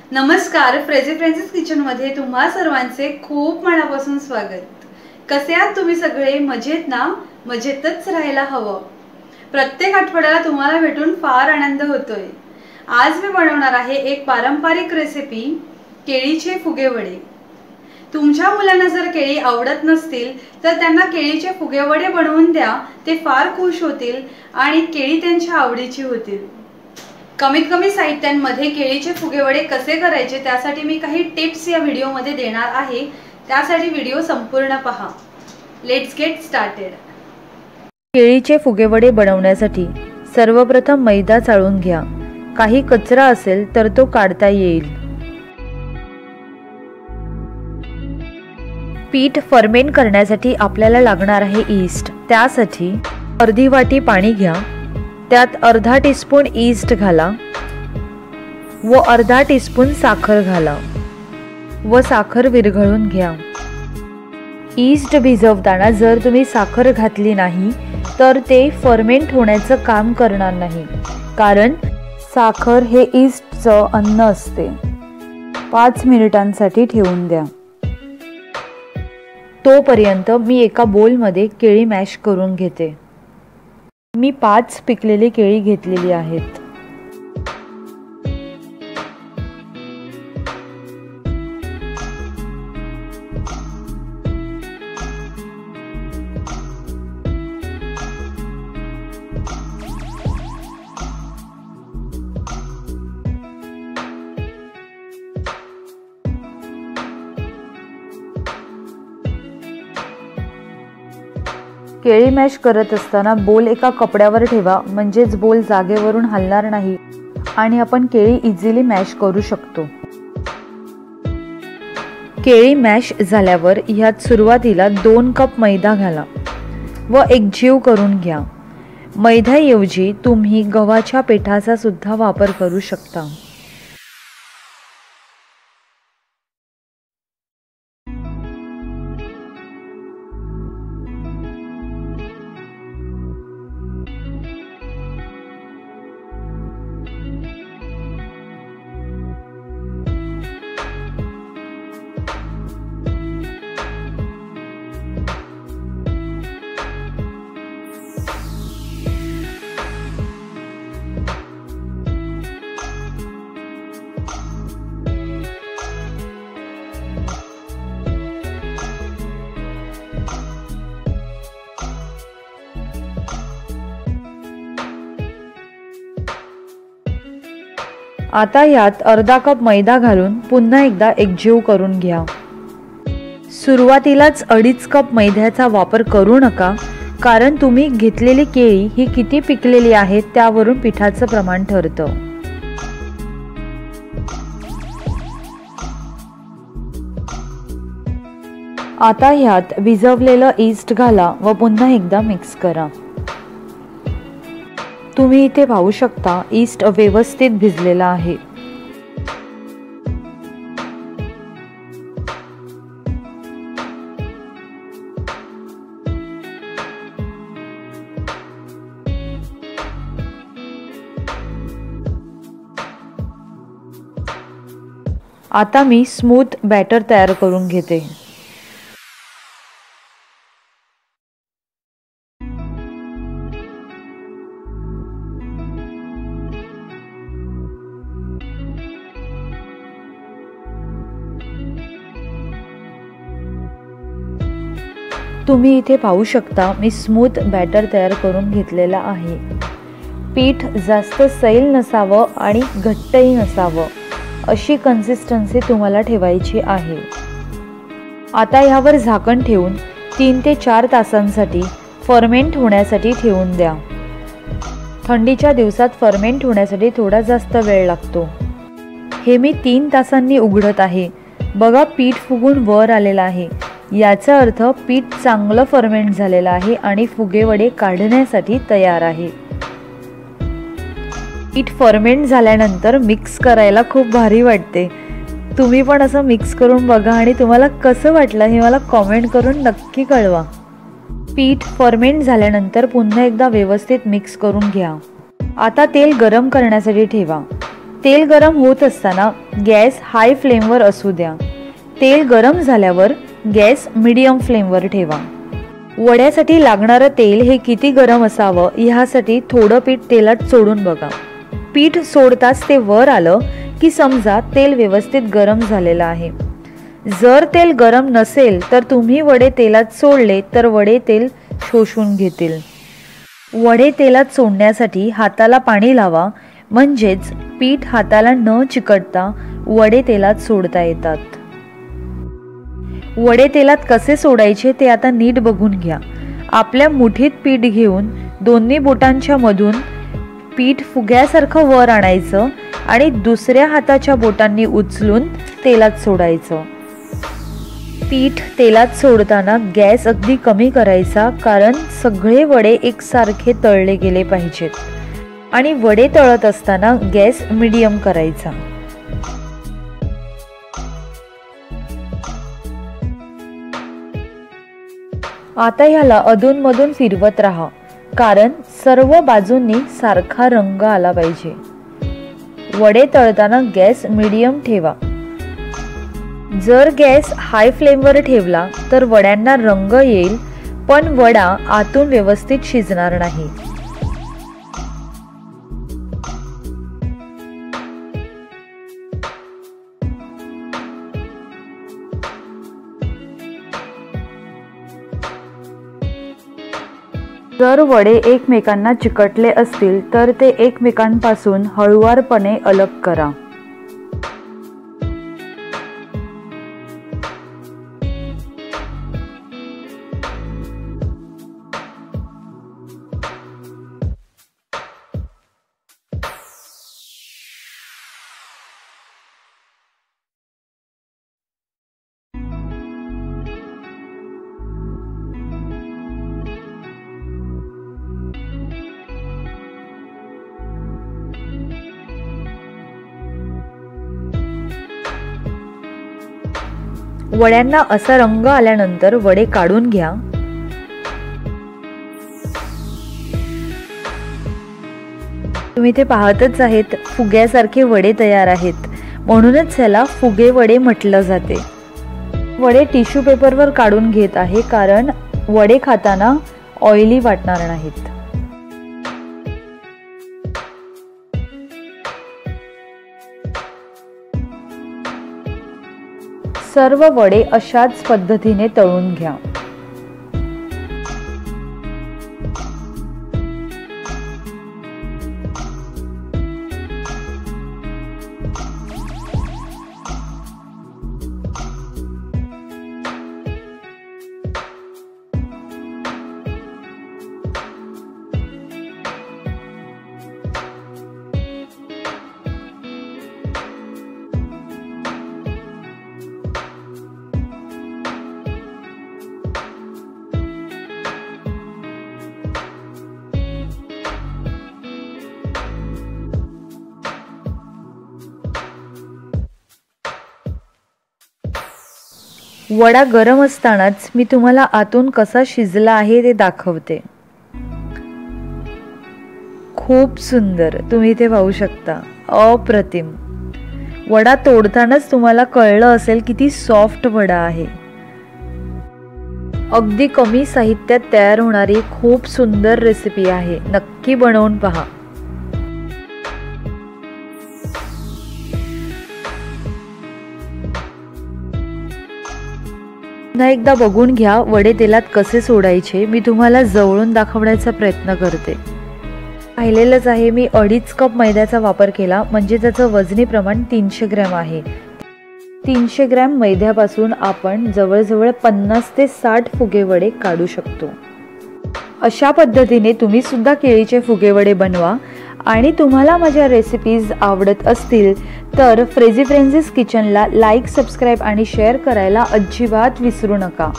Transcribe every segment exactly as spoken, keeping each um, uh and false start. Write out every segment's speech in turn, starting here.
नमस्कार, फ्रेझी फ्रेंड्स किचनमध्ये तुम्हा सर्वांचे खूप मनापासून स्वागत। कसे आहात तुम्ही सगळे? मजेत ना? मजेतच राहायला हवं। प्रत्येक आठवड्याला तुम्हाला भेटून फार आनंद होतोय। आज मी बनवणार आहे एक पारंपरिक रेसिपी, केळीचे फुगेवडे। तुमच्या मुलांना जर केळी आवडत नसतील तर त्यांना केळीचे फुगेवडे बनवून द्या, ते फार खुश होतील आणि केळी त्यांच्या आवडीची होतील। कमीत कमी साहित्यांमध्ये केळीचे फुगेवडे कसे करायचे त्यासाठी मी काही टिप्स या व्हिडिओमध्ये देणार आहे, त्यासाठी व्हिडिओ संपूर्ण पहा। Let's get started. केळीचे फुगेवडे बनवण्यासाठी सर्वप्रथम मैदा चाळून घ्या। काही कचरा असेल तर तो काढता येईल। पीठ फर्मेंट करण्यासाठी आपल्याला लागणार आहे ईस्ट। त्यासाठी अर्धी वाटी पाणी घ्या, त्यात अर्धा टीस्पून ईस्ट घाला व अर्धा टीस्पून साखर घाला व साखर विरघळून घ्या। ईस्ट भिजवताना जर तुम्ही साखर घातली नाही तर ते फर्मेंट होण्याचं काम करणार नाही, कारण साखर हे ईस्टचं अन्न असते। पाच मिनिटांसाठी ठेवून द्या। तोपर्यंत मी एका बोलमध्ये केळी मॅश करून घेते। मी पाच पिकलेली केळी घेतलेली आहेत। केळी मॅश करत असताना बोल एका कपड्यावर ठेवा, म्हणजेच बोल जागेवरून हलणार नाही आणि आपण केळी इझिली मॅश करू शकतो। केळी मॅश झाल्यावर ह्यात सुरुवातीला दोन कप मैदा घाला व एकजीव करून घ्या। मैद्याऐवजी तुम्ही गव्हाच्या पिठाचा सुद्धा वापर करू शकता। आता यात अर्धा कप मैदा घालून पुन्हा एकदा एकजीव करून घ्या। सुरुवातीलाच अडीच कप मैद्याचा वापर करू नका, कारण तुम्ही घेतलेली केळी ही किती पिकलेली आहेत त्यावरून पिठाचं प्रमाण ठरतं। आता ह्यात भिजवलेलं ईस्ट घाला व पुन्हा एकदा मिक्स करा। तुम्ही इथे पाहू शकता ईस्ट व्यवस्थित भिजलेला आहे। आता मी स्मूथ बॅटर तयार करून घेते। तुम्ही इथे पाहू शकता मी स्मूथ बॅटर तयार करून घेतलेला आहे। पीठ जास्त सैल नसावं आणि घट्टही नसावं, अशी कन्सिस्टन्सी तुम्हाला ठेवायची आहे। आता यावर झाकण ठेवून तीन ते चार तासांसाठी फर्मेंट होण्यासाठी ठेवून द्या। थंडीच्या दिवसात फर्मेंट होण्यासाठी थोडा जास्त वेळ लागतो। हे मी तीन तासांनी उघडत आहे। बघा, पीठ फुगून वर आलेलं आहे, याचा अर्थ पीठ चांगलं फर्मेंट झालेलं आहे आणि फुगेवडे काढण्यासाठी तयार आहे। पीठ फर्मेंट झाल्यानंतर मिक्स करायला खूप भारी वाटते। तुम्ही पण असं मिक्स करून बघा आणि तुम्हाला कसं वाटलं हे मला कमेंट करून नक्की कळवा। पीठ फर्मेंट झाल्यानंतर पुन्हा एकदा व्यवस्थित मिक्स करून घ्या। आता तेल गरम करण्यासाठी ठेवा। तेल गरम होत असताना गॅस हाय फ्लेमवर असू द्या. तेल गरम झाल्यावर गॅस मीडियम फ्लेमवर ठेवा. वड्यासाठी लागणारं तेल हे किती गरम असावं ह्यासाठी थोडं पीठ तेलात सोडून बघा. पीठ सोडताच ते वर आलं की समजा तेल व्यवस्थित गरम झालेलं आहे. जर तेल गरम नसेल तर तुम्ही वडे तेलात सोडले तर वडे तेल शोषून घेतील. वडे तेलात सोडण्यासाठी हाताला पाणी लावा, म्हणजेच पीठ हाताला न चिकटता वडे तेलात सोडता येतात. वडे तेलात कसे सोडायचे ते आता नीट बघून घ्या. आपल्या मुठीत पीठ घेऊन दोन्ही बोटांच्या मधून पीठ फुग्यासारखं वर आणायचं आणि दुसऱ्या हाताच्या बोटांनी उचलून तेलात सोडायचं. पीठ तेलात सोडताना गॅस अगदी कमी करायचा, कारण सगळे वडे एकसारखे तळले गेले पाहिजेत. आणि वडे तळत असताना गॅस मीडियम करायचा. आता ह्याला अधूनमधून फिरवत राहा, कारण सर्व बाजूंनी सारखा रंग आला पाहिजे. वडे तळताना गॅस मीडियम ठेवा. जर गॅस हाय फ्लेमवर ठेवला तर वड्यांना रंग येईल, पण वडा आतून व्यवस्थित शिजणार नाही. जर वडे एकमेकांना चिकटले असतील तर ते एकमेकांपासून हळुवारपणे अलग करा. वड्यांना असा रंग आल्यानंतर वडे काढून घ्या. तुम्ही ते पाहतच आहेत, फुग्यासारखे वडे तयार आहेत, म्हणूनच याला फुगे वडे म्हटलं जाते. वडे टिश्यू पेपरवर काढून घेत आहे, कारण वडे खाताना ऑइली वाटणार नाहीत. सर्व वडे अशाच पद्धतीने तळून घ्या. वडा गरम असतानाच मी तुम्हाला आतून कसा शिजला आहे ते दाखवते. खूप सुंदर, तुम्ही ते पाहू शकता, अप्रतिम. वडा तोडतानाच तुम्हाला कळलं असेल किती सॉफ्ट वडा आहे. अगदी कमी साहित्यात तयार होणारी खूप सुंदर रेसिपी आहे, नक्की बनवून पहा. पुन्हा एकदा बघून घ्या वडे तेलात कसे सोडायचे. मी तुम्हाला जवळून दाखवण्याचा प्रयत्न करते. पाहिलेलंच आहे, मी अडीच कप मैद्याचा वापर केला, म्हणजे त्याचं वजनी प्रमाण तीनशे ग्रॅम आहे. तीनशे ग्रॅम मैद्यापासून आपण जवळजवळ पन्नास ते साठ फुगे वडे काढू शकतो. अशा पद्धतीने तुम्ही सुद्धा केळीचे फुगे वडे बनवा. आणि तुम्हाला माझ्या रेसिपीज आवडत असतील तर फ्रेझी फ्रेंड्स किचनला लाईक, सबस्क्राईब आणि शेअर करायला अजिबात विसरू नका.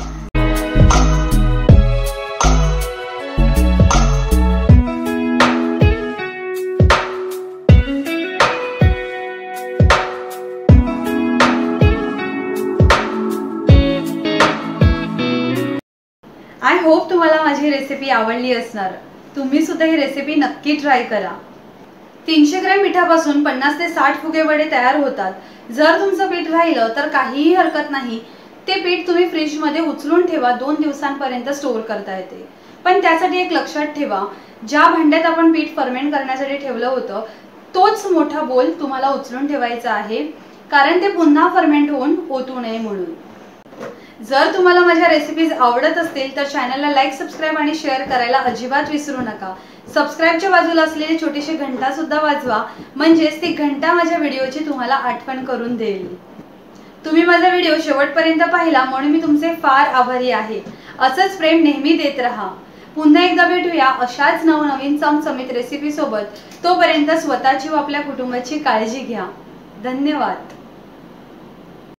आय होप तुम्हाला माझी रेसिपी आवडली असणार. तुम्ही सुद्धा ही रेसिपी नक्की ट्राय करा. तीनशे ग्रॅम पिठापासून पन्नास ते साठ फुगे वडे तयार होतात. जर तुमचं पीठ राहिलं तर काहीही हरकत नाही. ते पीठ तुम्ही फ्रीजमध्ये उचलून ठेवा, दोन दिवसांपर्यंत स्टोअर करता येते. पण त्यासाठी एक लक्षात ठेवा, ज्या भांड्यात आपण पीठ फर्मेंट करण्यासाठी ठेवलं होतं तोच मोठा बोल तुम्हाला उचलून ठेवायचा आहे, कारण ते पुन्हा फर्मेंट होऊन ओतू नये म्हणून. जर तुम्हाला माझ्या रेसिपीज आवडत असतील तर चॅनलला लाईक, सबस्क्राईब आणि शेअर करायला अजिबात विसरू नका. सबस्क्राईबच्या बाजूला असलेली छोटीशी घंटा सुद्धा वाजवा, म्हणजेच ती घंटा माझ्या व्हिडिओची तुम्हाला आठवण करून देईल. तुम्ही माझा व्हिडिओ शेवटपर्यंत पाहिला म्हणून मी तुमचे फार आभारी आहे. असंच प्रेम नेहमी देत राहा. पुन्हा एकदा भेटूया अशाच नवनवीन चमचमीत रेसिपी सोबत. तोपर्यंत स्वतःची व आपल्या कुटुंबाची काळजी घ्या. धन्यवाद.